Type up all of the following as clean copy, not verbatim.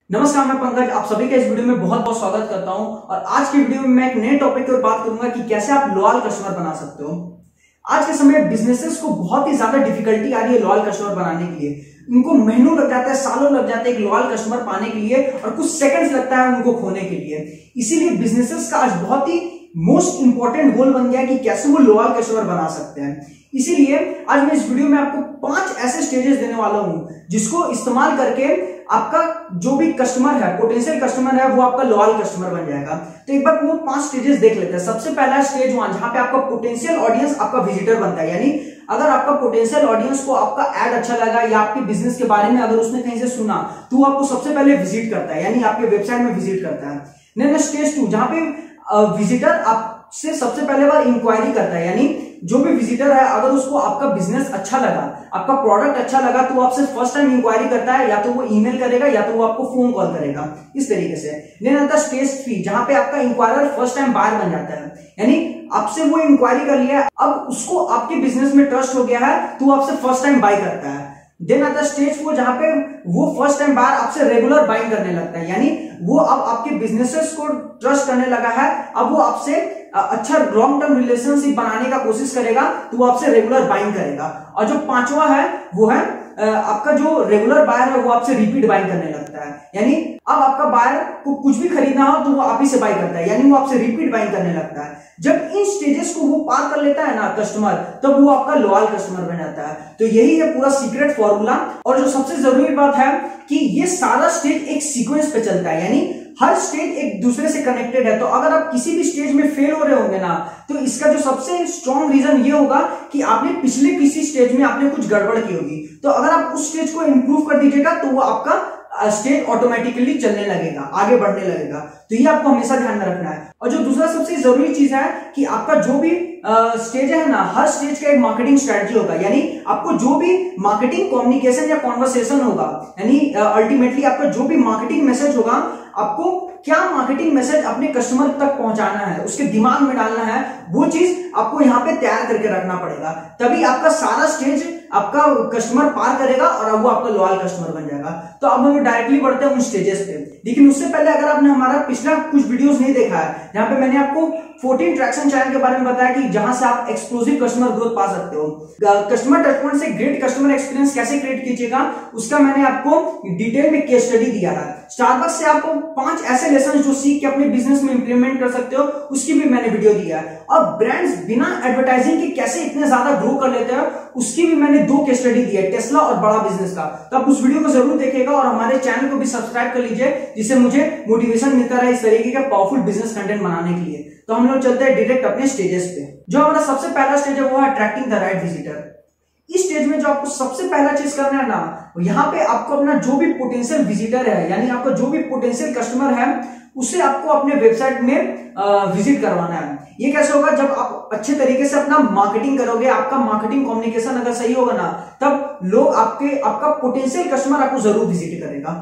नमस्कार, मैं पंकज आप सभी का इस वीडियो में बहुत बहुत स्वागत करता हूं। और आज की वीडियो में मैं एक नए टॉपिक पर बात करूंगा कि कैसे आप लॉयल कस्टमर बना सकते हो। आज के समय बिजनेसेस को बहुत ही ज्यादा डिफिकल्टी आ रही है लॉयल कस्टमर बनाने के लिए। उनको महीनों लग जाता है, सालों लग जाते हैं एक लॉयल कस्टमर पाने के लिए और कुछ सेकंड्स लगता है उनको खोने के लिए। इसीलिए बिजनेसेस का आज बहुत ही मोस्ट इंपॉर्टेंट गोल बन गया है कि कैसे वो लॉयल कस्टमर बना सकते हैं। इसीलिए आज मैं इस वीडियो में आपको 5 ऐसे स्टेजेस देने वाला हूं जिसको इस्तेमाल करके आपका जो भी कस्टमर है, पोटेंशियल कस्टमर है, वो आपका लॉयल कस्टमर बन जाएगा। तो एक बार वो 5 स्टेजेस देख लेते हैं। सबसे पहला स्टेज 1 जहां पे आपका पोटेंशियल ऑडियंस आपका विजिटर बनता है। यानी अगर आपका पोटेंशियल ऑडियंस को आपका एड अच्छा लगा या आपके बिजनेस के बारे में अगर उसने कहीं से सुना तो वो आपको सबसे पहले विजिट करता है, यानी आपके वेबसाइट में विजिट करता है। नेक्स्ट स्टेज 2 जहां पे विजिटर आपसे सबसे पहले बार इंक्वायरी करता है। यानी जो भी विजिटर है अगर उसको आपका बिजनेस अच्छा लगा, आपका प्रोडक्ट अच्छा लगा तो वो आपसे फर्स्ट टाइम इंक्वायरी करता है, या तो वो ईमेल करेगा या तो वो आपको फोन कॉल करेगा, इस तरीके से। देन आता है स्टेज 3 जहां पे आपका इंक्वायरर फर्स्ट टाइम बायर बन जाता है। यानी आपसे वो इंक्वायरी कर लिया, अब उसको आपके बिजनेस में ट्रस्ट हो गया है तो वो आपसे फर्स्ट टाइम बाय करता है। देन आता है स्टेज 4 जहां पे वो फर्स्ट टाइम बायर आपसे रेगुलर बाइंग करने लगता है। यानी वो अब आपके बिजनेसेस को ट्रस्ट करने लगा है, अब वो आपसे अच्छा लॉन्ग टर्म रिलेशनशिप बनाने का कोशिश करेगा तो वो आपसे रेगुलर बाइंग करेगा। और जो 5वां है वो है आपका जो रेगुलर बायर है वो आपसे रिपीट बाइंग करने लगता है। यानी अब आपका बायर को कुछ भी खरीदना हो तो वो आप ही से बाय करता है, यानी वो आपसे रिपीट बाइंग करने लगता है। जब इन स्टेजेस को वो पार कर लेता है ना कस्टमर, तब वो आपका लॉयल कस्टमर बन जाता है। तो यही है पूरा सीक्रेट फॉर्मूला। और जो सबसे जरूरी बात है कि ये सारा स्टेज एक सीक्वेंस पे चलता है, यानी हर स्टेज एक दूसरे से कनेक्टेड है। तो अगर आप किसी भी स्टेज में फेल हो रहे होंगे ना, तो इसका जो सबसे स्ट्रॉन्ग रीजन ये होगा कि आपने पिछले किसी स्टेज में आपने कुछ गड़बड़ की होगी। तो अगर आप उस स्टेज को इंप्रूव कर दीजिएगा तो वो आपका स्टेज ऑटोमेटिकली चलने लगेगा, आगे बढ़ने लगेगा। तो ये आपको हमेशा ध्यान में रखना है। और जो दूसरा सबसे जरूरी चीज है कि आपका जो भी स्टेज है ना, हर स्टेज का एक मार्केटिंग स्ट्रेटजी होगा। यानी आपको जो भी मार्केटिंग कम्युनिकेशन या कॉन्वर्सेशन होगा, यानी अल्टीमेटली आपका जो भी मार्केटिंग मैसेज होगा, आपको क्या मार्केटिंग मैसेज अपने कस्टमर तक पहुंचाना है, उसके दिमाग में डालना है, वो चीज आपको यहाँ पे तैयार करके रखना पड़ेगा। तभी आपका सारा स्टेज आपका कस्टमर पार करेगा और अब वो आपका लॉयल कस्टमर बन जाएगा। तो अब हम डायरेक्टली बढ़ते हैं उन स्टेजेस पे। लेकिन उससे पहले अगर आपने हमारा पिछला कुछ वीडियोस नहीं देखा है, जहां पे मैंने आपको 14 ट्रैक्शन चैनल के बारे में बताया कि जहां से आप एक्सप्लोसिव कस्टमर ग्रोथ पा सकते हो, कस्टमर टच पॉइंट से ग्रेट कस्टमर एक्सपीरियंस कैसे क्रिएट कीजिएगा, उसका मैंने आपको डिटेल में केस स्टडी दिया है। स्टारबक्स से आपको 5 ऐसे लेसन जो सीख के अपने बिजनेस में इंप्लीमेंट कर सकते हो, उसकी भी मैंने वीडियो दिया है। और ब्रांड्स बिना एडवर्टाइजिंग के कैसे इतने ज्यादा ग्रो कर लेते हैं, उसकी भी मैंने 2 केस स्टडी दी है, टेस्ला और बड़ा बिजनेस का। तो आप उस वीडियो को जरूर देखिएगा और हमारे चैनल को भी सब्सक्राइब कर लीजिए, जिससे मुझे मोटिवेशन मिलता रहे इस तरीके का पावरफुल बिजनेस कंटेंट बनाने के लिए। तो हम लोग चलते हैं डायरेक्ट अपने स्टेजेस पे। जो हमारा सबसे पहला स्टेज है वो है अट्रैक्टिंग द राइट विजिटर। इस स्टेज में जो आपको सबसे पहला चीज करना है ना, यहाँ पे आपको अपना जो भी पोटेंशियल विजिटर है, यानी आपका जो भी पोटेंशियल कस्टमर है, उसे आपको अपने वेबसाइट में विजिट करवाना है। ये कैसे होगा? जब आप अच्छे तरीके से अपना मार्केटिंग करोगे, आपका मार्केटिंग कम्युनिकेशन अगर सही होगा ना, तब लोग आपका पोटेंशियल कस्टमर आपको जरूर विजिट करेगा।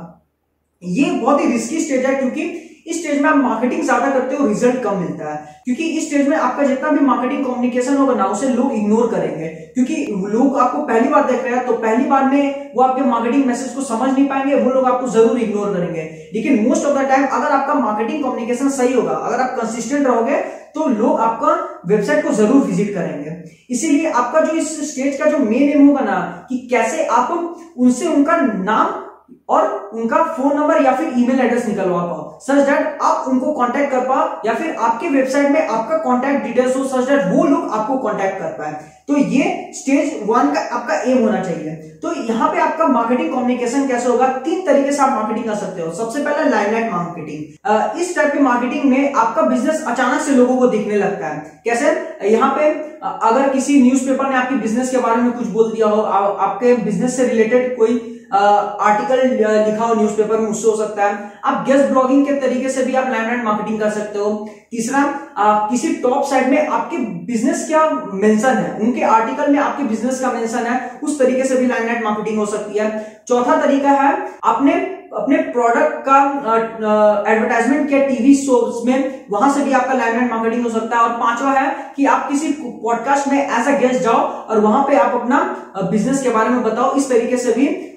ये बहुत ही रिस्की स्टेज है, क्योंकि इस स्टेज में आप मार्केटिंग ज्यादा करते हो, रिजल्ट कम मिलता है। क्योंकि इस स्टेज में आपका जितना भी मार्केटिंग कम्युनिकेशन होगा ना, उसे लोग इग्नोर करेंगे, क्योंकि लोग आपको पहली बार देख रहे हैं। तो पहली बार में वो आपके मार्केटिंग मैसेज को समझ नहीं पाएंगे, वो लोग आपको जरूर इग्नोर करेंगे। लेकिन मोस्ट ऑफ द टाइम अगर आपका मार्केटिंग कम्युनिकेशन सही होगा, अगर आप कंसिस्टेंट रहोगे, तो लोग आपका वेबसाइट को जरूर विजिट करेंगे। इसीलिए आपका जो इस स्टेज का जो मेन एम होगा ना, कि कैसे आप उनसे उनका नाम और उनका फोन नंबर या फिर ईमेल एड्रेस निकलवा पाओ, सच दैट आप उनको कांटेक्ट कर पाओ, या फिर आपके वेबसाइट में आपका कांटेक्ट डिटेल्स हो, सच दैट वो लोग आपको कांटेक्ट कर पाए। तो ये स्टेज 1 का आपका एम होना चाहिए। तो यहाँ पे आपका मार्केटिंग कम्युनिकेशन कैसे होगा? 3 तरीके से आप मार्केटिंग कर सकते हो। सबसे पहला लाइमलाइट मार्केटिंग। इस टाइप की मार्केटिंग में आपका बिजनेस अचानक से लोगों को दिखने लगता है। कैसे? यहाँ पे अगर किसी न्यूज़पेपर ने आपके बिजनेस के बारे में कुछ बोल दिया हो, आपके बिजनेस से रिलेटेड कोई आर्टिकल लिखा हो न्यूज़पेपर में, उससे हो सकता है। आप गेस्ट ब्लॉगिंग के तरीके से भी आप लाइमलाइट मार्केटिंग कर सकते हो। तीसरा, किसी टॉप साइट में आपके बिजनेस क्या मेंशन है, उनके आर्टिकल में आपके बिजनेस का मेंशन है, उस तरीके से भी लाइमलाइट मार्केटिंग हो सकती है। चौथा तरीका है आपने अपने प्रोडक्ट का एडवर्टाइजमेंट किया टीवी शोज में, वहां से भी आपका लाइमलाइट मार्केटिंग हो सकता है। और 5वां है कि आप किसी पॉडकास्ट में एज अ गेस्ट जाओ और वहां पे आप अपना बिजनेस के बारे में बताओ। इस तरीके से भी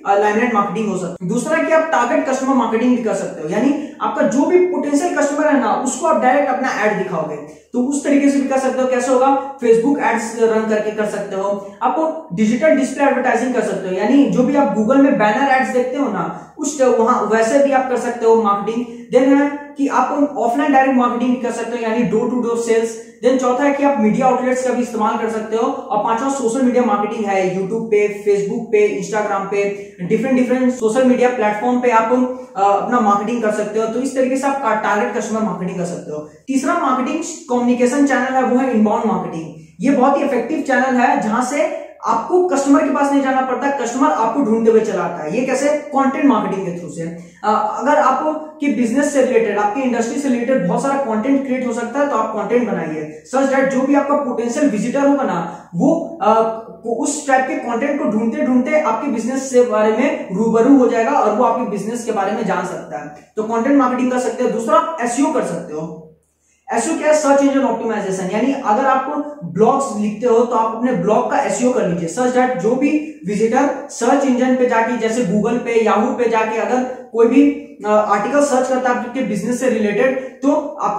लाइमलाइट मार्केटिंग हो सकती है। दूसरा कि आप टारगेट कस्टमर मार्केटिंग भी कर सकते हो, यानी आपका जो भी पोटेंशियल कस्टमर है ना उसको आप डायरेक्ट अपना ऐड दिखाओगे, तो उस तरीके से भी कर सकते हो। कैसे होगा? फेसबुक एड्स रन करके कर सकते हो, आप डिजिटल डिस्प्ले एडवर्टाइजिंग कर सकते हो, यानी जो भी आप गूगल में बैनर एड्स देखते हो ना उस वहां वैसे भी आप कर सकते हो मार्केटिंग। देन है कि आप ऑफलाइन डायरेक्ट मार्केटिंग भी कर सकते हो, यानी door to door sales. Then चौथा है कि आप मीडिया आउटलेट्स का भी इस्तेमाल कर सकते हो। और पांचवा सोशल मीडिया मार्केटिंग है, यूट्यूब पे, फेसबुक पे, इंस्टाग्राम पे, डिफरेंट सोशल मीडिया प्लेटफॉर्म पे आप अपना मार्केटिंग कर सकते हो। तो इस तरीके से आप टारगेट कस्टमर मार्केटिंग कर सकते हो। तीसरा मार्केटिंग कम्युनिकेशन चैनल है, वो है इनबाउंड मार्केटिंग। ये बहुत ही इफेक्टिव चैनल है जहां से आपको कस्टमर के पास नहीं जाना पड़ता, कस्टमर आपको ढूंढते हुए चला आता है। ये कैसे? कंटेंट मार्केटिंग के थ्रू से। अगर आपके बिजनेस से रिलेटेड, आपके इंडस्ट्री से रिलेटेड बहुत सारा कंटेंट क्रिएट हो सकता है, तो आप कंटेंट बनाइए सच दैट जो भी आपका पोटेंशियल विजिटर होगा ना वो उस टाइप के कंटेंट को ढूंढते ढूंढते आपके बिजनेस से बारे में रूबरू हो जाएगा और वो आपके बिजनेस के बारे में जान सकता है। तो कंटेंट मार्केटिंग कर सकते हो। दूसरा एसईओ कर सकते हो। एसईओ क्या है? सर्च इंजन ऑप्टिमाइजेशन, यानी अगर आप ब्लॉग्स लिखते हो तो आप अपने ब्लॉग का एसईओ कर लीजिए सच दैट जो भी विजिटर सर्च इंजन पे जाके, जैसे गूगल पे, याहू पे जाके अगर कोई भी आर्टिकल सर्च करता है आपके बिजनेस से रिलेटेड, तो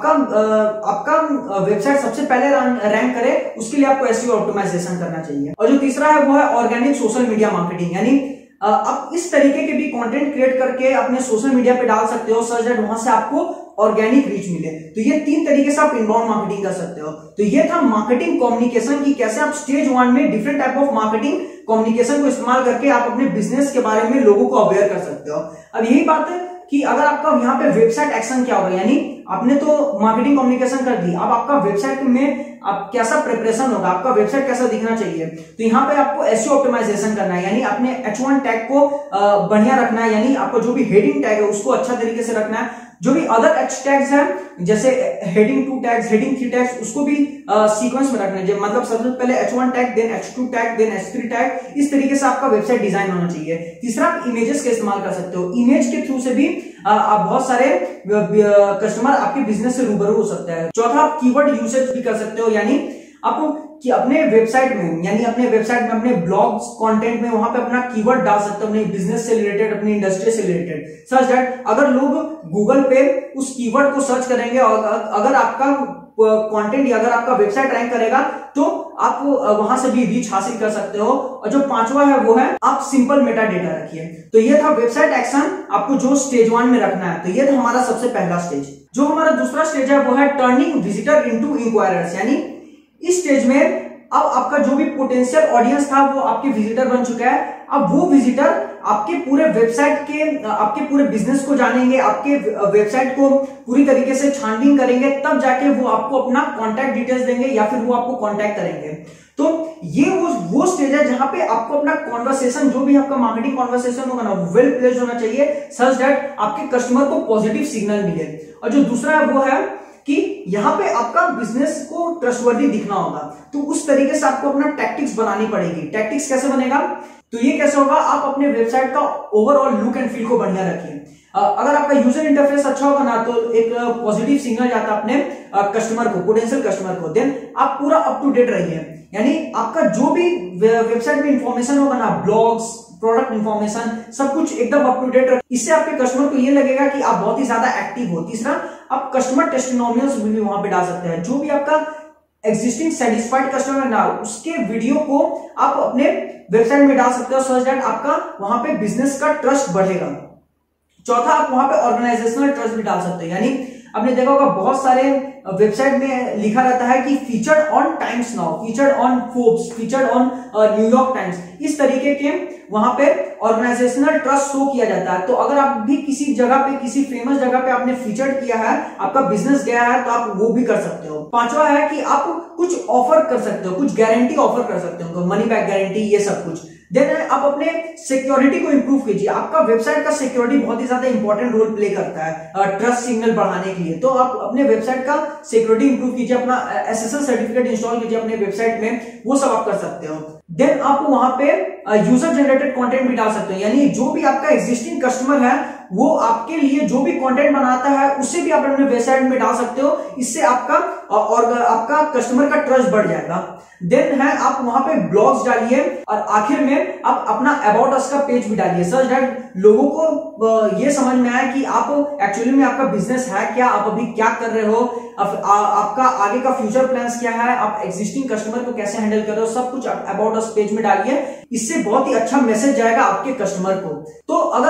आपका वेबसाइट सबसे पहले रैंक करे, उसके लिए आपको एसईओ ऑप्टिमाइजेशन करना चाहिए। और जो तीसरा है वो है ऑर्गेनिक सोशल मीडिया मार्केटिंग, यानी आप इस तरीके के भी कंटेंट क्रिएट करके अपने सोशल मीडिया पे डाल सकते हो सच दैट वहां से आपको ऑर्गेनिक रीच मिले। तो ये तीन तरीके से आप इनबाउंड मार्केटिंग कर सकते हो। तो ये था मार्केटिंग कम्युनिकेशन की कैसे आप स्टेज 1 में different type of marketing communication को इस्तेमाल करके आप अपने बिजनेस के बारे में लोगों को अवेयर कर सकते हो। अब यही बात है कि अगर आपका यहाँ पे वेबसाइट एक्शन क्या होगा, यानी आपने तो मार्केटिंग कम्युनिकेशन कर दी, अब आपका वेबसाइट में आप कैसा प्रिपरेशन होगा, आपका वेबसाइट कैसा दिखना चाहिए, तो यहाँ पे आपको एसईओ ऑप्टिमाइजेशन करना है, यानी अपने H1 टैग को बढ़िया रखना है, यानी आपको जो भी हेडिंग टैग है उसको अच्छा तरीके से रखना है। जो भी अदर H टैग्स हैं जैसे हेडिंग 2 टैग्स, हेडिंग 3 टैग्स, उसको भी सीक्वेंस में रखना है, मतलब सबसे पहले H1 tag, then H2 tag, then H3 tag. इस तरीके से आपका वेबसाइट डिजाइन होना चाहिए। तीसरा, आप इमेजेस का इस्तेमाल कर सकते हो। इमेज के थ्रू से भी आप बहुत सारे कस्टमर आपके बिजनेस से रूबरू हो सकते हैं। चौथा, आप कीवर्ड यूसेज भी कर सकते हो, यानी आप कि अपने वेबसाइट में, यानी अपने वेबसाइट में, अपने ब्लॉग्स कंटेंट में वहां पे अपना कीवर्ड डाल सकते हो, अपने बिजनेस से रिलेटेड, अपनी इंडस्ट्री से रिलेटेड, सच दैट अगर लोग गूगल पे उस कीवर्ड को सर्च करेंगे और अगर आपका कंटेंट या अगर आपका वेबसाइट रैंक करेगा तो आप वहां से भी रीच हासिल कर सकते हो। और जो पांचवा है वो है आप सिंपल मेटा डेटा रखिए। तो ये था वेबसाइट एक्शन, आपको जो स्टेज 1 में रखना है। तो ये था हमारा सबसे पहला स्टेज। जो हमारा दूसरा स्टेज है वो है टर्निंग विजिटर इनटू इंक्वायरर्स, यानी इस स्टेज में अब आपका जो भी पोटेंशियल ऑडियंस था वो आपके विजिटर बन चुका है। अब वो विजिटर आपके पूरे वेबसाइट के, आपके पूरे बिजनेस को जानेंगे, आपके वेबसाइट को पूरी तरीके से छानबीन करेंगे, तब जाके वो आपको अपना कॉन्टैक्ट डिटेल्स देंगे या फिर वो आपको कॉन्टैक्ट करेंगे। तो ये वो स्टेज है जहां पे आपको अपना कॉन्वर्सेशन, जो भी आपका मार्केटिंग कॉन्वर्सेशन होगा ना, वेल प्लेस्ड होना चाहिए सच दैट आपके कस्टमर को पॉजिटिव सिग्नल मिले। और जो दूसरा है वो है कि यहां पे आपका बिजनेस को ट्रस्टवर्दी दिखना होगा, तो उस तरीके से आपको अपना टैक्टिक्स बनानी पड़ेगी। टैक्टिक्स कैसे बनेगा? तो ये कैसे होगा? आप अपने वेबसाइट का ओवरऑल लुक एंड फील को बढ़िया रखिए। अगर आपका यूजर इंटरफेस अच्छा होगा ना तो एक पॉजिटिव सिग्नल जाता है अपने कस्टमर को, पोटेंशियल कस्टमर को। देन आप पूरा अप टू डेट रहिए, यानी आपका जो भी वेबसाइट में इंफॉर्मेशन होगा ना, ब्लॉग्स, प्रोडक्ट इंफॉर्मेशन, सब कुछ एकदम अप टू डेट। इससे आपके कस्टमर को ये लगेगा कि आप बहुत ही ज्यादा एक्टिव हो। तीसरा, आप कस्टमर टेस्टिमोनियल्स भी वहां पे डाल सकते हैं। जो भी आपका एग्जिस्टिंग सेटिस्फाइड कस्टमर है ना, उसके वीडियो को आप अपने वेबसाइट में डाल सकते हो सच दैट आपका वहां पे बिजनेस का ट्रस्ट बढ़ेगा। चौथा, आप वहां पे ऑर्गेनाइजेशनल ट्रस्ट भी डाल सकते हैं, यानी आपने देखा होगा बहुत सारे वेबसाइट में लिखा रहता है कि featured on Times Now, featured on Forbes, featured on New York Times, इस तरीके के वहां पे ऑर्गेनाइजेशनल ट्रस्ट शो किया जाता है। तो अगर आप भी किसी जगह पे, किसी फेमस जगह पे आपने फीचर्ड किया है, आपका बिजनेस गया है, तो आप वो भी कर सकते हो। पांचवा है कि आप कुछ ऑफर कर सकते हो, कुछ गारंटी ऑफर कर सकते हो, मनी बैक गारंटी, ये सब कुछ। देन आप अपने सिक्योरिटी को इंप्रूव कीजिए। आपका वेबसाइट का सिक्योरिटी बहुत ही ज्यादा इंपॉर्टेंट रोल प्ले करता है ट्रस्ट सिग्नल बढ़ाने के लिए। तो आप अपने वेबसाइट का सिक्योरिटी इंप्रूव कीजिए, अपना SSL सर्टिफिकेट इंस्टॉल कीजिए अपने वेबसाइट में, वो सब आप कर सकते हो। देन आप वहां पे यूजर जनरेटेड कंटेंट भी डाल सकते हो, यानी जो भी आपका एग्जिस्टिंग कस्टमर है वो आपके लिए जो भी कंटेंट बनाता है उससे भी आप अपने वेबसाइट में डाल सकते हो। इससे आपका और आपका कस्टमर का ट्रस्ट बढ़ जाएगा। देन है आप वहां पे ब्लॉग्स डालिए और आखिर में आप अपना अबाउट अस का पेज भी डालिए, सच दैट लोगों को ये समझ में आए कि आप एक्चुअली में आपका बिजनेस है क्या, आप अभी क्या कर रहे हो, आपका आगे का फ्यूचर प्लान्स क्या है, आप एग्जिस्टिंग कस्टमर को कैसे हैंडल कर रहे हो, सब कुछ अबाउट अस पेज में डालिए। इससे बहुत ही अच्छा मैसेज जाएगा आपके कस्टमर को। तो अगर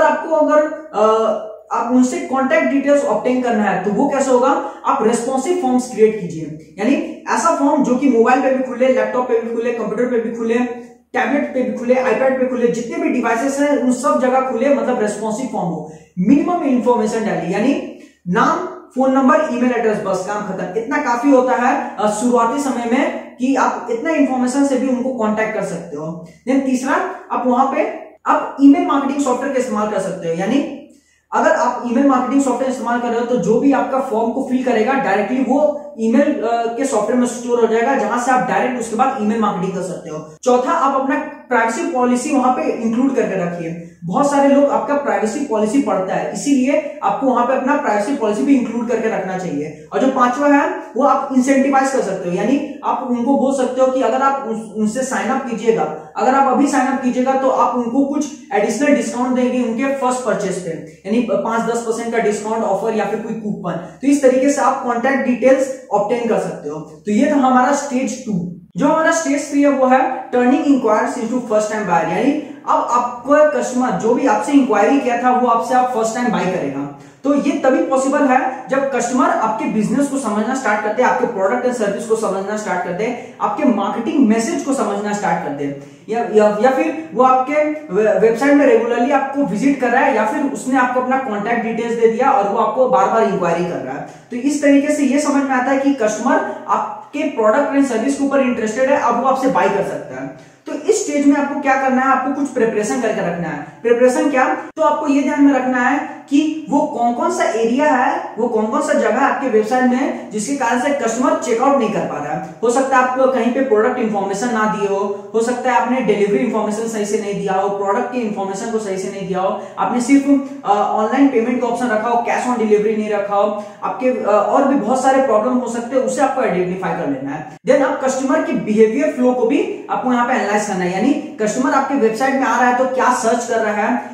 आप उनसे कॉन्टैक्ट डिटेल्स ऑब्टेन करना है तो वो कैसे होगा, आप रेस्पॉन्सिव फॉर्म्स क्रिएट कीजिए, यानी ऐसा फॉर्म जो कि मोबाइल पे भी खुले, लैपटॉप पे भी खुले, कंप्यूटर पे भी खुले, टैबलेट पे भी खुले, आईपैड पे खुले, जितने भी डिवाइसेस हैं उन सब जगह खुले, मतलब रेस्पॉन्सिव फॉर्म हो। मिनिमम इंफॉर्मेशन डालिए, यानी नाम, फोन नंबर, ईमेल एड्रेस, बस काम खत्म। इतना काफी होता है शुरुआती समय में कि आप इतना इंफॉर्मेशन से भी उनको कांटेक्ट कर सकते हो। देन तीसरा, आप वहां पे आप ईमेल मार्केटिंग सॉफ्टवेयर का इस्तेमाल कर सकते हो, यानी अगर आप ईमेल मार्केटिंग सॉफ्टवेयर इस्तेमाल कर रहे हो तो जो भी आपका फॉर्म को फिल करेगा डायरेक्टली वो ईमेल के सॉफ्टवेयर में स्टोर हो जाएगा, जहां से आप डायरेक्ट उसके बाद ईमेल मार्केटिंग कर सकते हो। चौथा, आप अपना प्राइवेसी पॉलिसी वहां पे इंक्लूड करके रखिए। बहुत सारे लोग आपका प्राइवेसी पॉलिसी पढ़ता है, इसीलिए आपको वहां पे अपना प्राइवेसी पॉलिसी भी इंक्लूड करके रखना चाहिए। और जो पांचवा है वो आप इंसेंटिवाइज कर सकते हो, यानी आप उनको बोल सकते हो कि अगर आप उनसे साइन अप कीजिएगा, अगर आप अभी साइन अप कीजिएगा तो आप उनको कुछ एडिशनल डिस्काउंट देंगे उनके फर्स्ट परचेस पे, यानी 5-10% का डिस्काउंट ऑफर या फिर कोई कूपन। तो इस तरीके से आप कॉन्टैक्ट डिटेल्स ऑब्टेन कर सकते हो। तो ये था हमारा स्टेज 2। जो हमारा स्टेज 3 है वो है turning inquiries into first time buyer, यानी अब आपका कस्टमर जो भी आपसे इंक्वायरी किया था वो आपसे आप फर्स्ट टाइम बाय करेगा। तो ये तभी पॉसिबल है जब कस्टमर आपके बिजनेस को समझना स्टार्ट करते हैं, आपके प्रोडक्ट एंड सर्विस को समझना स्टार्ट करते हैं, आपके मार्केटिंग मैसेज को समझना स्टार्ट करते हैं, या फिर वो आपके वेबसाइट में रेगुलरली आपको विजिट कर रहा है, या फिर उसने आपको अपना कॉन्टैक्ट डिटेल्स दे दिया और वो आपको बार बार इंक्वायरी कर रहा है। तो इस तरीके से ये समझ में आता है कि कस्टमर आपके प्रोडक्ट एंड सर्विस के ऊपर इंटरेस्टेड है, अब वो आपसे बाय कर सकता है। तो इस स्टेज में आपको क्या करना है, आपको कुछ प्रिपरेशन करके रखना है। प्रिपरेशन क्या, तो आपको ये ध्यान में रखना है कि वो कौन कौन सा एरिया है, वो कौन कौन सा जगह आपके वेबसाइट में है जिसके कारण से कस्टमर चेकआउट नहीं कर पा रहा है। हो सकता है आपको कहीं पे प्रोडक्ट इंफॉर्मेशन ना दिए हो सकता है आपने डिलीवरी इंफॉर्मेशन सही से नहीं दिया हो, प्रोडक्ट की इंफॉर्मेशन को सही से नहीं दिया हो, आपने सिर्फ ऑनलाइन पेमेंट का ऑप्शन रखा हो, कैश ऑन डिलीवरी नहीं रखा हो, आपके और भी बहुत सारे प्रॉब्लम हो सकते हैं, उसे आपको आइडेंटिफाई कर लेना है। देन आप कस्टमर की बिहेवियर फ्लो को भी आपको यहाँ पे एनालाइज करना है, यानी कस्टमर आपके वेबसाइट में आ रहा है तो क्या सर्च कर रहा है,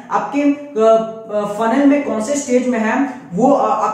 आपके फनल में कौन से स्टेज में है, वो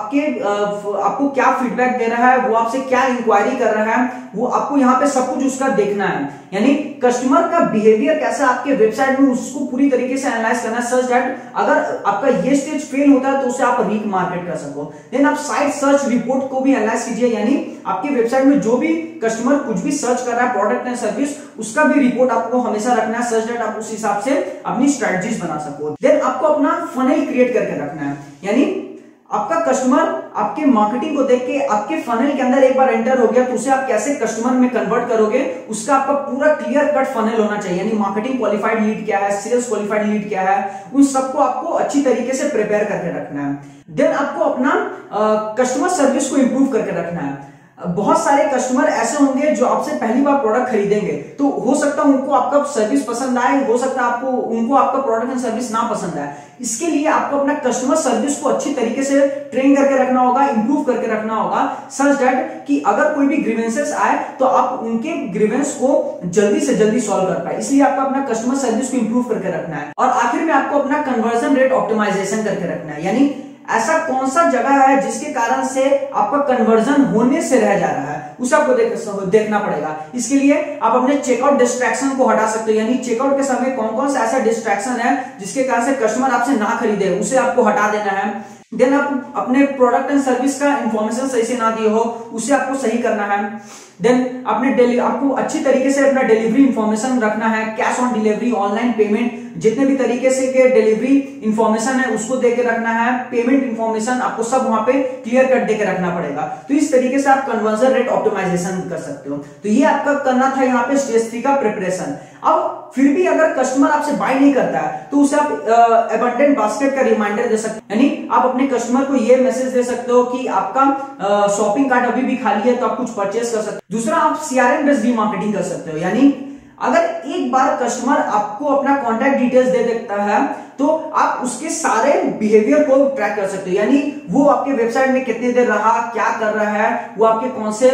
आपको क्या फीडबैक दे रहा है, वो आपसे क्या इंक्वायरी कर रहा है, वो आपको यहाँ पे सब कुछ उसका देखना है। यानी कस्टमर का बिहेवियर कैसा आपके वेबसाइट में, उसको पूरी तरीके से एनालाइज करना है, सच दैट अगर आपका ये स्टेज फेल होता है तो उसे आप रीक मार्केट कर सको। देन आप साइट सर्च रिपोर्ट को भी एनालाइज कीजिए, यानी आपके वेबसाइट में जो भी कस्टमर कुछ भी सर्च कर रहा है प्रोडक्ट एंड सर्विस, उसका भी रिपोर्ट आपको हमेशा रखना है, सच दैट आप उस हिसाब से अपनी स्ट्रेटजीज बना सको। देन आपको अपना फनल क्रिएट करके रखना है, यानी आपका कस्टमर आपके मार्केटिंग को देख के आपके फनल के अंदर एक बार एंटर हो गया तो उसे आप कैसे कस्टमर में कन्वर्ट करोगे, उसका आपका पूरा क्लियर कट फनल होना चाहिए। यानी मार्केटिंग क्वालिफाइड लीड क्या है, सेल्स क्वालिफाइड लीड क्या है, उन सबको आपको अच्छी तरीके से प्रिपेयर करके रखना है। देन आपको अपना कस्टमर सर्विस को इंप्रूव करके रखना है। बहुत सारे कस्टमर ऐसे होंगे जो आपसे पहली बार प्रोडक्ट खरीदेंगे, तो हो सकता है उनको आपका सर्विस पसंद आए, हो सकता है उनको आपका प्रोडक्ट एंड सर्विस ना पसंद आए। इसके लिए आपको अपना कस्टमर सर्विस को अच्छी तरीके से ट्रेन करके रखना होगा, इंप्रूव करके रखना होगा, सच दैट कि अगर कोई भी ग्रीवेंसेस आए तो आप उनके ग्रीवेंस को जल्दी से जल्दी सॉल्व कर पाए। इसलिए आपको अपना कस्टमर सर्विस को इंप्रूव करके रखना है। और आखिर में आपको अपना कन्वर्जन रेट ऑप्टिमाइजेशन करके रखना है, यानी ऐसा कौन सा जगह है जिसके कारण से आपका कन्वर्जन होने से रह जा रहा है, उसे आपको देखना पड़ेगा। इसके लिए आप अपने चेकआउट डिस्ट्रैक्शन को हटा सकते हो, यानी चेकआउट के समय कौन कौन सा ऐसा डिस्ट्रैक्शन है जिसके कारण से कस्टमर आपसे ना खरीदे, उसे आपको हटा देना है। देन आप अपने प्रोडक्ट एंड सर्विस का इंफॉर्मेशन सही से ना दिए हो, उसे आपको सही करना है। देन आपको अच्छी तरीके से अपना डिलीवरी इंफॉर्मेशन रखना है, cash on delivery, online payment, जितने भी तरीके से के डिलीवरी इंफॉर्मेशन है उसको देके रखना है, पेमेंट इंफॉर्मेशन आपको सब वहां पे क्लियर कट देके रखना पड़ेगा। तो इस तरीके से आप कन्वर्जन रेट ऑप्टिमाइजेशन कर सकते हो। तो ये आपका करना था यहाँ पे स्टेज 3 का प्रिपरेशन। अब फिर भी अगर कस्टमर आपसे बाय नहीं करता है तो उसे आप अबंडेंट बास्केट का रिमाइंडर दे सकते हैं, यानी आप अपने कस्टमर को ये मैसेज दे सकते हो कि आपका शॉपिंग कार्ट अभी भी खाली है तो आप कुछ परचेस कर सकते हो। दूसरा, आप CRM बेस्ड रीमार्केटिंग कर सकते हो, यानी अगर एक बार कस्टमर आपको अपना कॉन्टैक्ट डिटेल्स दे देता है तो आप उसके सारे बिहेवियर को ट्रैक कर सकते हो, यानी वो आपके वेबसाइट में कितनी देर रहा, क्या कर रहा है, वो आपके कौन से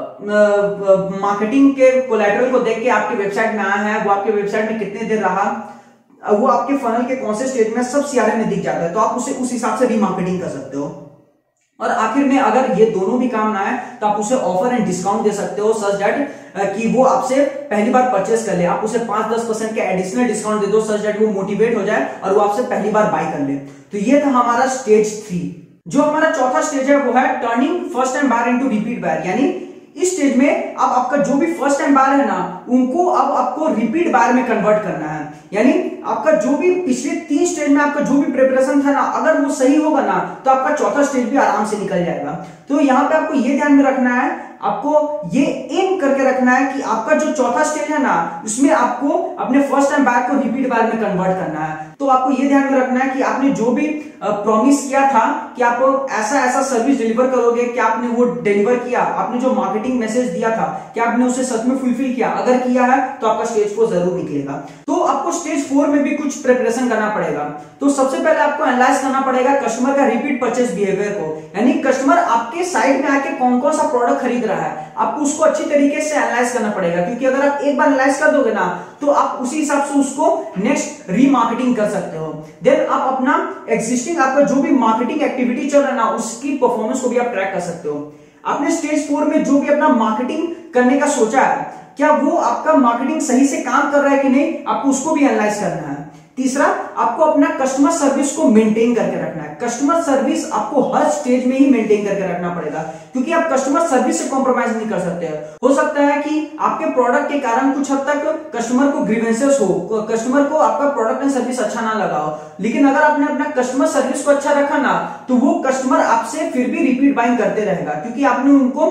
मार्केटिंग के कोलैटरल को देख के आपके वेबसाइट में आया है, वो आपके वेबसाइट में कितनी देर रहा, वो आपके फनल के कौन से स्टेज में, सब सीआरएम में दिख जाता है। तो आप उसे उस हिसाब से रीमार्केटिंग कर सकते हो। और आखिर में अगर ये दोनों भी काम ना आए तो आप उसे ऑफर एंड डिस्काउंट दे सकते हो, सच दैट कि वो आपसे पहली बार परचेस कर ले। आप उसे 5-10% के एडिशनल डिस्काउंट दे दो, सच दैट वो मोटिवेट हो जाए और वो आपसे पहली बार बाय कर ले। तो ये था हमारा स्टेज 3। जो हमारा चौथा स्टेज है वो है turning first time buyer into repeat buyer, यानी इस स्टेज में अब आपका जो भी फर्स्ट टाइम बायर है ना, उनको अब आपको रिपीट बायर में कन्वर्ट करना है। यानी आपका जो भी पिछले 3 स्टेज में आपका जो भी प्रिपरेशन था ना, अगर वो सही होगा ना तो आपका चौथा स्टेज भी आराम से निकल जाएगा। तो यहाँ पे आपको ये ध्यान में रखना है, आपको ये एम करके रखना है कि आपका जो चौथा स्टेज है ना, उसमें आपको अपने फर्स्ट टाइम बायर को रिपीट बायर में कन्वर्ट करना है। तो आपको ये ध्यान में रखना है कि आपने जो भी प्रॉमिस किया था कि आप ऐसा सर्विस डिलीवर करोगे, क्या आपने वो डिलीवर किया, आपने जो मार्केटिंग मैसेज दिया था क्या आपने उसे सच में फुलफिल किया। अगर किया है तो आपका स्टेज 4 जरूर निकलेगा। तो आपको स्टेज 4 में भी कुछ प्रिपरेशन करना पड़ेगा। तो सबसे पहले आपको एनालाइज करना पड़ेगा कस्टमर का रिपीट परचेस बिहेवियर को, यानी कस्टमर आपके साइट में आके कौन कौन सा प्रोडक्ट खरीद रहा है, आपको उसको अच्छी तरीके से एनालाइज करना पड़ेगा। क्योंकि अगर आप एक बार एनालाइज कर दोगे ना, तो आप उसी हिसाब से उसको नेक्स्ट रीमार्केटिंग कर सकते हो। देन आप अपना एग्जिस्टिंग आपका जो भी मार्केटिंग एक्टिविटी चल रहा है ना, उसकी परफॉर्मेंस को भी आप ट्रैक कर सकते हो। आपने स्टेज 4 में जो भी अपना मार्केटिंग करने का सोचा है, क्या वो आपका मार्केटिंग सही से काम कर रहा है कि नहीं, आपको उसको भी एनालाइज करना है। तीसरा, आपको अपना कस्टमर सर्विस को मेंटेन करके रखना है। कस्टमर सर्विस आपको हर स्टेज में ही मेंटेन करके रखना पड़ेगा, क्योंकि आप कस्टमर सर्विस से कॉम्प्रोमाइज नहीं कर सकते। हो सकता है कि आपके प्रोडक्ट के कारण कुछ हद तक कस्टमर को ग्रीवेंसेस हो, कस्टमर को आपका प्रोडक्ट एंड सर्विस अच्छा ना लगा हो, लेकिन अगर आपने अपना कस्टमर सर्विस को अच्छा रखा ना, तो वो कस्टमर आपसे फिर भी रिपीट बाइंग करते रहेगा, क्योंकि आपने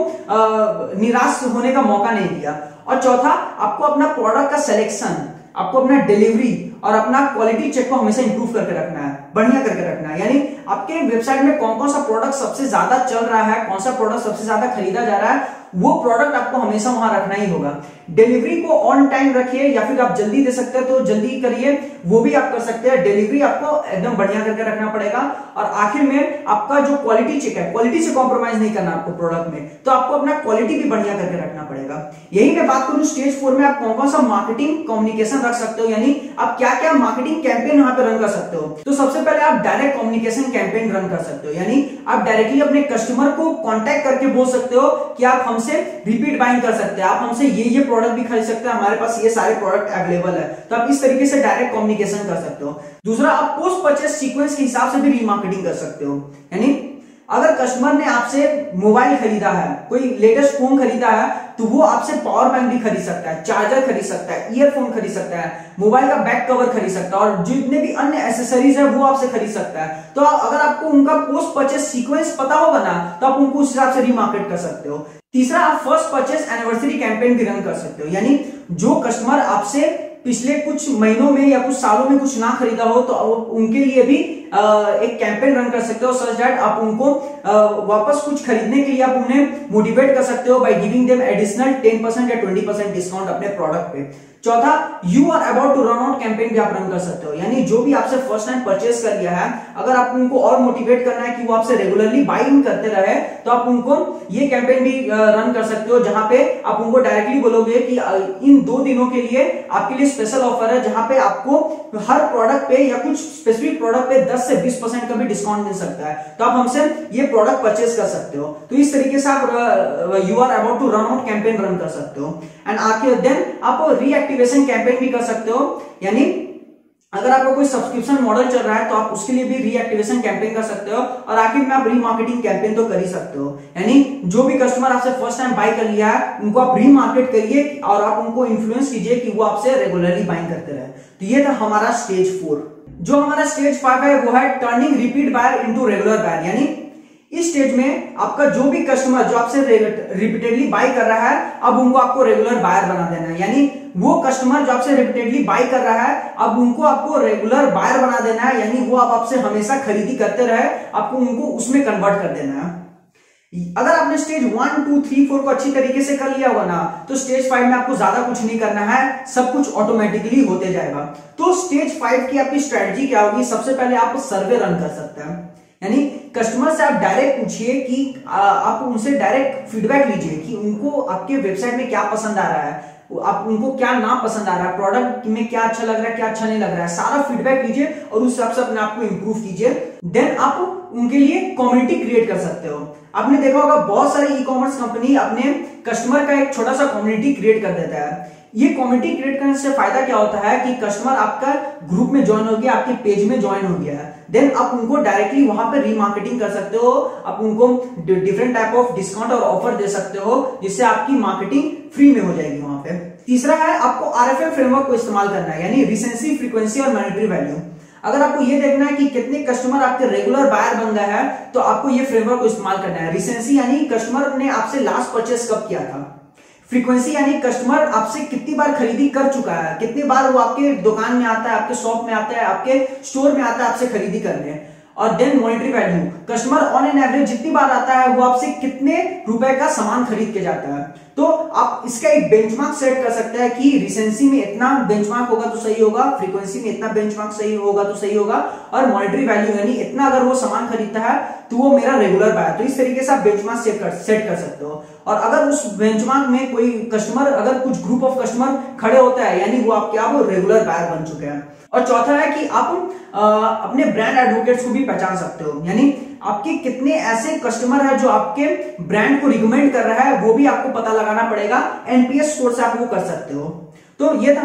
उनको निराश होने का मौका नहीं दिया। और चौथा, आपको अपना प्रोडक्ट का सिलेक्शन, आपको अपना डिलीवरी और अपना क्वालिटी चेक को हमेशा इंप्रूव करके रखना है, बढ़िया करके रखना है। यानी आपके वेबसाइट में कौन कौन सा प्रोडक्ट सबसे ज्यादा चल रहा है, कौन सा प्रोडक्ट सबसे ज्यादा खरीदा जा रहा है, वो प्रोडक्ट आपको हमेशा वहां रखना ही होगा। डिलीवरी को ऑन टाइम रखिए, या फिर आप जल्दी दे सकते हैं तो जल्दी करिए, वो भी आप कर सकते हैं। डिलीवरी आपको एकदम बढ़िया करके रखना पड़ेगा। और आखिर में आपका जो क्वालिटी चेक है, क्वालिटी से कॉम्प्रोमाइज नहीं करना आपको प्रोडक्ट में, तो आपको अपना क्वालिटी भी बढ़िया करके रखना पड़ेगा। यही मैं बात करूं स्टेज 4 में आप कौन कौन सा मार्केटिंग कम्युनिकेशन रख सकते हो, यानी आप क्या क्या मार्केटिंग कैंपेन वहां पे रन कर सकते हो। तो सबसे पहले आप डायरेक्ट कम्युनिकेशन कैंपेन रन कर सकते हो, यानी आप डायरेक्टली अपने कस्टमर को कांटेक्ट करके बोल सकते हो कि आप हमसे रिपीट बाइंग कर सकते हैं, आप हमसे ये प्रोडक्ट भी खरीद सकते हैं, हमारे पास ये सारे प्रोडक्ट अवेलेबल है। तो आप इस तरीके से डायरेक्ट कम्युनिकेशन कर सकते हो। दूसरा, आप पोस्ट परचेस सीक्वेंस के हिसाब से भी रीमार्केटिंग कर सकते हो। यानी अगर कस्टमर ने आपसे मोबाइल खरीदा है, कोई लेटेस्ट फोन खरीदा है, तो वो आपसे पावर बैंक भी खरीद सकता है, चार्जर खरीद सकता है, ईयरफोन खरीद सकता है, मोबाइल का बैक कवर खरीद सकता है, और जितने भी अन्य एसेसरीज है वो आपसे खरीद सकता है। तो अगर आपको उनका पोस्ट परचेस सीक्वेंस पता होगा ना, तो आप उनको उस हिसाब से रीमार्केट कर सकते हो। तीसरा, आप फर्स्ट परचेस एनिवर्सरी कैंपेन भी रन कर सकते हो, यानी जो कस्टमर आपसे पिछले कुछ महीनों में या कुछ सालों में कुछ ना खरीदा हो, तो उनके लिए भी एक कैंपेन रन कर सकते हो, सच दैट आप उनको वापस कुछ खरीदने के लिए आप उन्हें मोटिवेट कर सकते हो बाय गिविंग देम एडिशनल 10% या 20% डिस्काउंट अपने प्रोडक्ट पे। चौथा, you are about to run out campaign भी आप रन कर सकते हो, यानी जो भी आपसे फर्स्ट टाइम परचेस कर लिया है, अगर आप उनको और मोटिवेट करना है कि वो आपसे रेगुलरली बाइंग करते रहे, तो आप उनको ये कैंपेन भी रन कर सकते हो, जहां पे आप उनको डायरेक्टली बोलोगे कि इन 2 दिनों के लिए आपके लिए स्पेशल ऑफर है, जहां पे आपको हर प्रोडक्ट पे या कुछ स्पेसिफिक प्रोडक्ट पे 10 से 20% का भी डिस्काउंट मिल सकता है, तो आप हमसे ये प्रोडक्ट परचेस कर सकते हो। तो इस तरीके से आप you are about to run out campaign run कर सकते हो। एंड आखिर देन आप रीएक्टिवेशन कैंपेन भी कर सकते हो, यानी अगर आपका कोई सब्सक्रिप्शन मॉडल चल रहा है तो आप उसके लिए भी रीएक्टिवेशन कैंपेन कर सकते हो। और आखिर में आप रीमार्केटिंग कैंपेन तो कर ही सकते हो, यानी जो भी कस्टमर आपसे फर्स्ट टाइम बाय कर लिया है, उनको आप रीमार्केट करिए और आप उनको इन्फ्लुएंस कीजिए कि वो आपसे रेगुलरली बाइंग करते रहे। तो ये था हमारा स्टेज 4। जो हमारा स्टेज 5 है वो है turning repeat buyer into regular buyer, यानी इस स्टेज में आपका जो भी कस्टमर जो आपसे रिपीटेडली बाय कर रहा है, अब उनको आपको रेगुलर बायर बना देना है, यानी वो कस्टमर जो आपसे रिपीटेडली बाय कर रहा है, अब उनको आपको रेगुलर बायर बना देना है, यानी वो आपसे हमेशा खरीदी करते रहे, आपको उनको उसमें कन्वर्ट कर देना है। अगर आपने स्टेज 1, 2, 3, 4 को अच्छी तरीके से कर लिया होगा ना, तो स्टेज 5 में आपको ज्यादा कुछ नहीं करना है, सब कुछ ऑटोमेटिकली होते जाएगा। तो स्टेज 5 की आपकी स्ट्रेटजी क्या होगी? सबसे पहले आप सर्वे रन कर सकते हैं, यानी कस्टमर से आप डायरेक्ट पूछिए कि आप उनसे डायरेक्ट फीडबैक लीजिए कि उनको आपके वेबसाइट में क्या पसंद आ रहा है, आप उनको क्या ना पसंद आ रहा है, प्रोडक्ट में क्या अच्छा लग रहा है, क्या अच्छा नहीं लग रहा है, सारा फीडबैक लीजिए और उस हिसाब से अपने आप को इंप्रूव कीजिए। देन आप उनके लिए कम्युनिटी क्रिएट कर सकते हो। आपने देखा होगा बहुत सारी ई कॉमर्स कंपनी अपने कस्टमर का एक छोटा सा कम्युनिटी क्रिएट कर देता है। ये कम्युनिटी क्रिएट करने से फायदा क्या होता है कि कस्टमर आपका ग्रुप में ज्वाइन हो गया, आपके पेज में ज्वाइन हो गया है, देन आप उनको डायरेक्टली वहां पे रीमार्केटिंग कर सकते हो, आप उनको डिफरेंट टाइप ऑफ डिस्काउंट और ऑफर दे सकते हो, जिससे आपकी मार्केटिंग फ्री में हो जाएगी वहां पे। तीसरा है आपको आरएफएल फ्रेमवर्क को इस्तेमाल करना है, यानी रिसेंसी, फ्रीक्वेंसी और मॉनेटरी वैल्यू। अगर आपको ये देखना है कि कितने कस्टमर आपके रेगुलर बायर बन गए हैं, तो आपको ये फ्रेमवर्क को इस्तेमाल करना है। रिसेंसी यानी कस्टमर ने आपसे लास्ट परचेस कब किया था, फ्रीक्वेंसी यानी कस्टमर आपसे कितनी बार खरीदी कर चुका है, कितनी बार वो आपके दुकान में आता है, आपके शॉप में आता है, आपके स्टोर में आता है आपसे खरीदी करने। और then monetary value, customer on an average जितनी बार आता है वो आपसे कितने रुपए का सामान खरीद के जाता है। तो आप इसका एक बेंचमार्क सेट कर सकते हैं कि रिसेंसी में इतना बेंचमार्क होगा तो सही होगा, फ्रीक्वेंसी में इतना बेंचमार्क सही होगा तो सही होगा, और मॉनेटरी वैल्यू यानी इतना अगर वो सामान खरीदता है तो वो मेरा रेगुलर बायर। तो इस तरीके से आप बेंचमार्क सेट कर सकते हो। और अगर उस बेंचमार्क में कोई कस्टमर, अगर कुछ ग्रुप ऑफ कस्टमर खड़े होता है, यानी वो आपके आप रेगुलर बायर बन चुके हैं। और चौथा है कि आप अपने ब्रांड एडवोकेट्स को भी पहचान सकते हो, यानी आपके कितने ऐसे कस्टमर है जो आपके ब्रांड को रिकमेंड कर रहा है, वो भी आपको पता लगाना पड़ेगा। एनपीएस स्कोर से आप वो कर सकते हो। तो ये था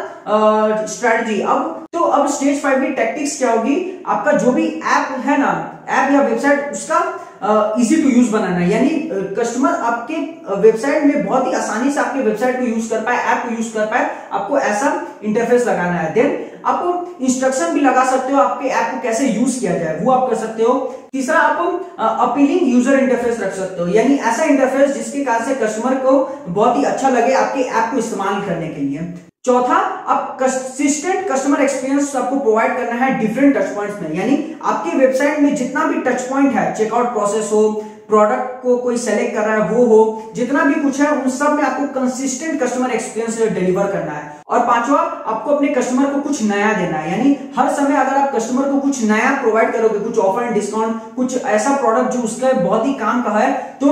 हमारा स्ट्रेटजी। अब स्टेज 5 की टैक्टिक्स क्या होगी? आपका जो भी ऐप है ना, ऐप या वेबसाइट, उसका इजी टू यूज बनाना है, यानी कस्टमर आपके वेबसाइट में बहुत ही आसानी से आपके वेबसाइट को यूज कर पाए, ऐप को यूज कर पाए, आपको ऐसा इंटरफेस लगाना है। देन आप इंस्ट्रक्शन भी लगा सकते हो, आपके ऐप को कैसे यूज किया जाए वो आप कर सकते हो। तीसरा, आप अपीलिंग यूजर इंटरफेस रख सकते हो, यानी ऐसा इंटरफेस जिसके कारण से कस्टमर को बहुत ही अच्छा लगे आपके ऐप को इस्तेमाल करने के लिए। चौथा, आप कंसिस्टेंट कस्टमर एक्सपीरियंस आपको प्रोवाइड करना है डिफरेंट टच पॉइंट्स में, यानी आपके वेबसाइट में जितना भी टच पॉइंट है, चेकआउट प्रोसेस हो, प्रोडक्ट को कोई सेलेक्ट कर रहा है वो हो, जितना भी कुछ है उन सब में आपको कंसिस्टेंट कस्टमर एक्सपीरियंस डिलीवर करना है। और पांचवा, आपको अपने कस्टमर को कुछ नया देना है, यानी हर समय अगर आप कस्टमर को कुछ नया प्रोवाइड करोगे, कुछ ऑफर एंड डिस्काउंट, कुछ ऐसा प्रोडक्ट जो उसका बहुत ही काम का है, तो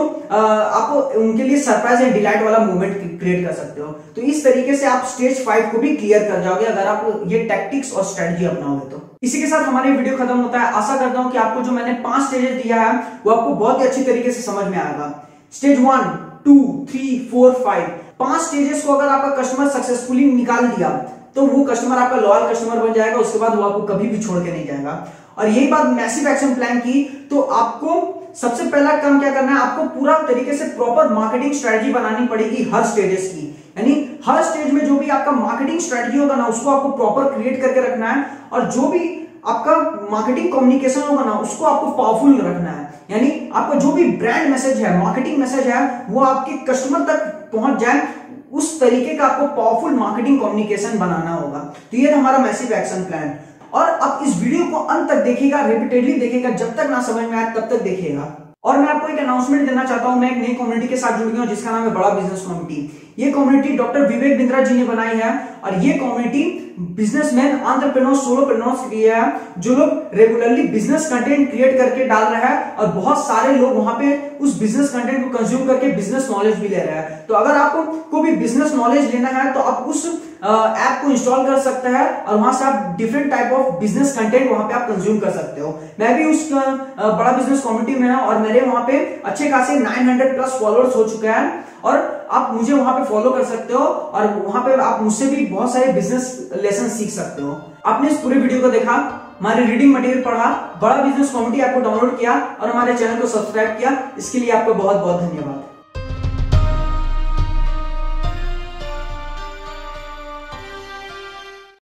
आप उनके लिए सरप्राइज एंड डिलाइट वाला मोमेंट क्रिएट कर सकते हो। तो इस तरीके से आप स्टेज 5 को भी क्लियर कर जाओगे अगर आप ये टैक्टिक्स और स्ट्रेटजी अपनाओगे तो। इसी के साथ हमारी वीडियो खत्म होता है। आशा करता हूं कि आपको जो मैंने 5 स्टेजेस दिया है वो आपको बहुत ही अच्छी तरीके से समझ में आएगा। स्टेज 1, 2, 3, 4, 5, 5 स्टेजेस को अगर आपका कस्टमर सक्सेसफुली निकाल दिया तो वो कस्टमर आपका लॉयल कस्टमर बन जाएगा, उसके बाद वो आपको कभी भी छोड़ के नहीं जाएगा। और यही बात मैसिव एक्शन प्लान की, तो आपको सबसे पहला काम क्या करना है, आपको पूरा तरीके से प्रॉपर मार्केटिंग स्ट्रेटजी बनानी पड़ेगी हर स्टेजेस की, यानी हर स्टेज में जो भी आपका मार्केटिंग स्ट्रेटजी होगा ना उसको आपको प्रॉपर क्रिएट करके रखना है, और जो भी आपका मार्केटिंग कम्युनिकेशन होगा ना उसको आपको पावरफुल रखना है, यानी आपका जो भी ब्रांड मैसेज है, मार्केटिंग मैसेज है, वो आपके कस्टमर तक पहुंच जाए, उस तरीके का आपको पावरफुल मार्केटिंग कम्युनिकेशन बनाना होगा। तो ये था हमारा मैसिव एक्शन प्लान। और आप इस वीडियो को अंत तक देखिएगा, रिपीटेडली देखिएगा, जब तक ना समझ में आए तब तक देखिएगा। और मैं आपको एक अनाउंसमेंट देना चाहता हूं, मैं एक नई कम्युनिटी के साथ जुड़ गया हूं जिसका नाम है बड़ा बिजनेस कम्युनिटी। ये कम्युनिटी डॉक्टर विवेक बिंद्रा जी ने बनाई है, और ये कम्युनिटी बिजनेसमैन, एंटरप्रेन्योर्स, सोलोप्रेन्योर्स के लिए है, जो लोग रेगुलरली बिजनेस कंटेंट क्रिएट करके डाल रहा है, और बहुत सारे लोग वहां पे उस बिजनेस कंटेंट को कंज्यूम करके बिजनेस नॉलेज भी ले रहे हैं। तो अगर आपको भी बिजनेस नॉलेज लेना है तो आप उस ऐप को इंस्टॉल कर सकते हैं, और वहां से आप different type of business content वहां पे आप कंज्यूम कर सकते हो। मैं भी उस बड़ा बिजनेस कम्युनिटी में हूं, और मेरे वहां पे अच्छे खासे 900 प्लस फॉलोअर्स हो चुके हैं, और आप मुझे वहां पे फॉलो कर सकते हो, और वहां पे आप मुझसे भी बहुत सारे बिजनेस लेसन सीख सकते हो। आपने इस पूरे वीडियो को देखा, हमारे रीडिंग मटेरियल पढ़ा, बड़ा बिजनेस कम्युनिटी आपको डाउनलोड किया, और हमारे चैनल को सब्सक्राइब किया, इसके लिए आपका बहुत बहुत धन्यवाद।